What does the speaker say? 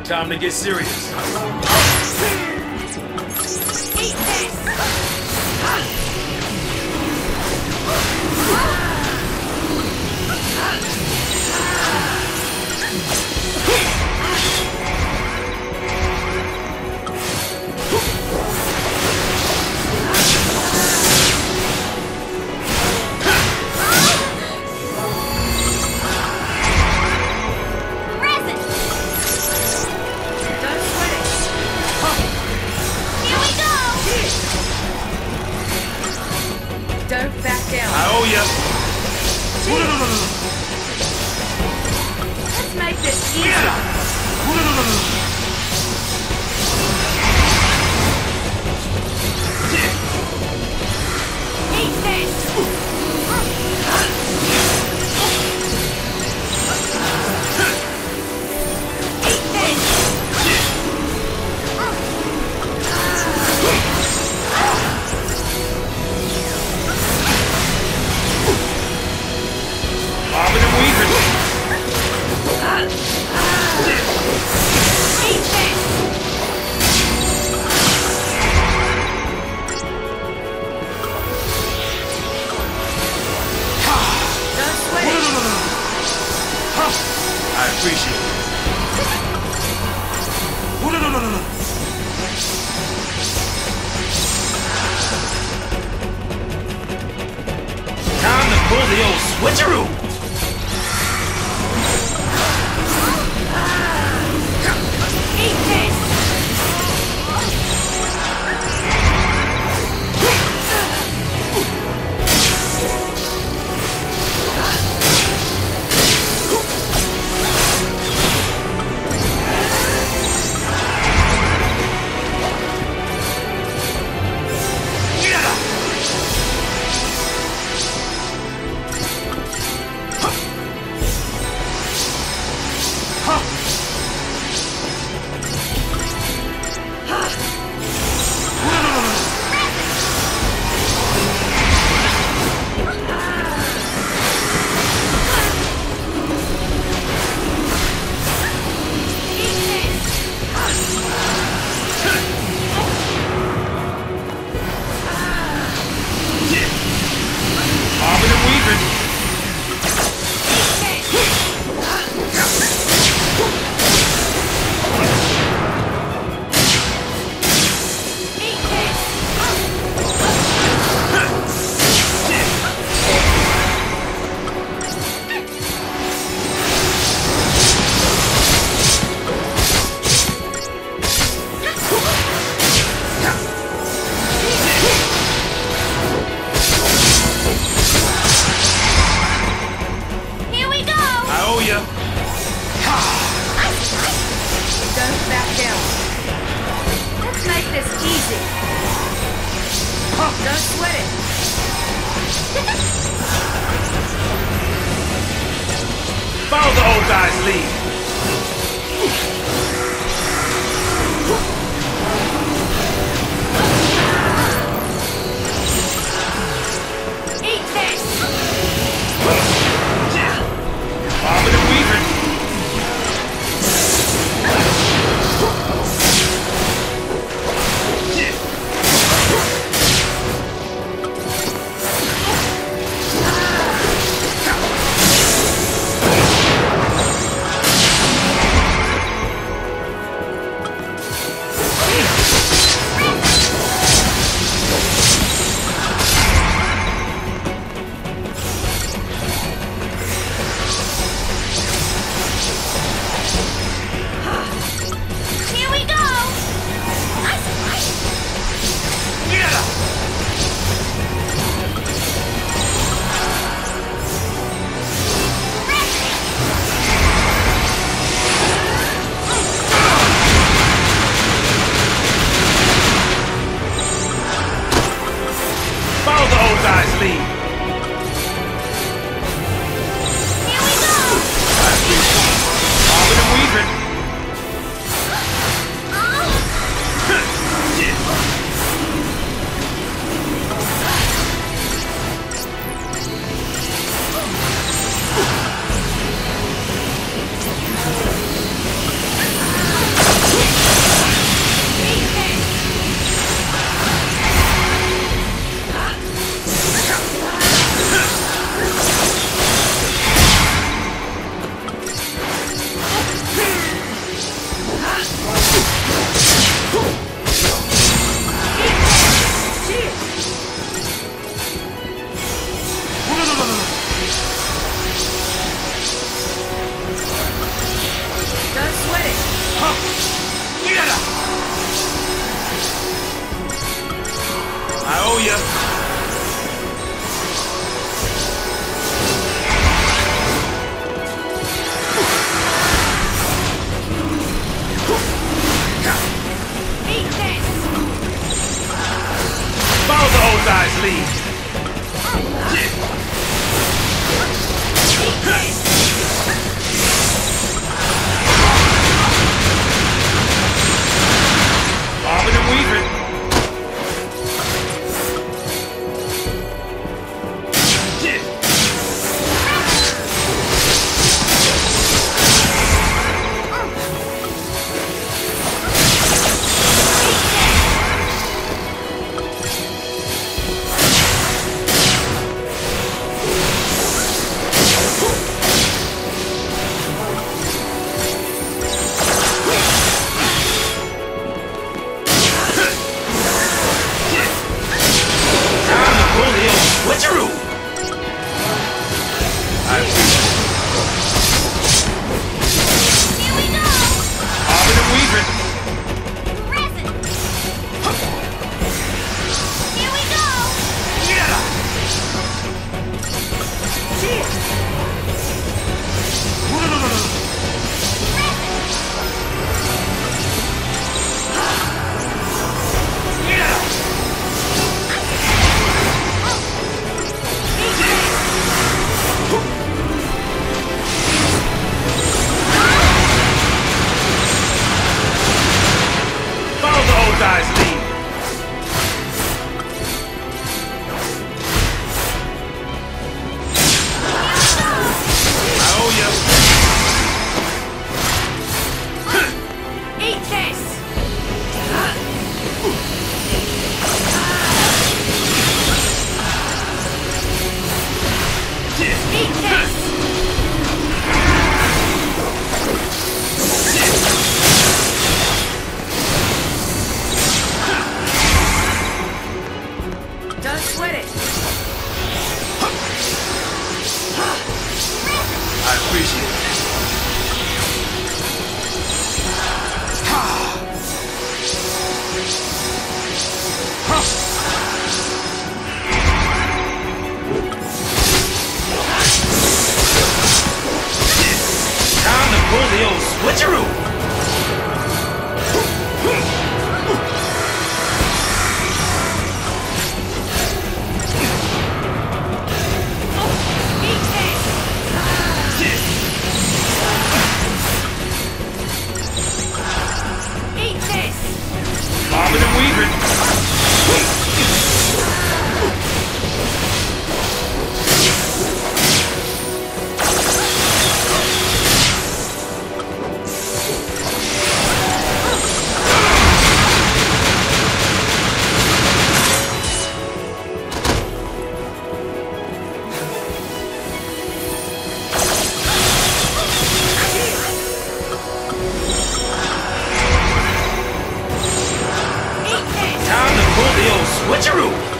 Time to get serious. Eat this! Don't back down. I owe ya. Let's make this easy. Eat this! I appreciate it. Time to pull the old switcheroo! Eat this! Don't back down. Let's make this easy. Don't sweat it. Follow the old guy's lead. Eat this! Bobbing and weaving. Follow the old guy's lead. Here we go! Bobbing and weaving. switcheroo! I appreciate it. Here we go! Bobbing and weaving. Resin! Here we go! Yeah! Cie'th! Follow the old guy's lead. I owe you. Eat this! Eat this! Don't sweat it. I appreciate it. Time to pull the old switcheroo! Eat this! Eat this! Bobbing and weaving. Eat this! Time to pull the old switcheroo!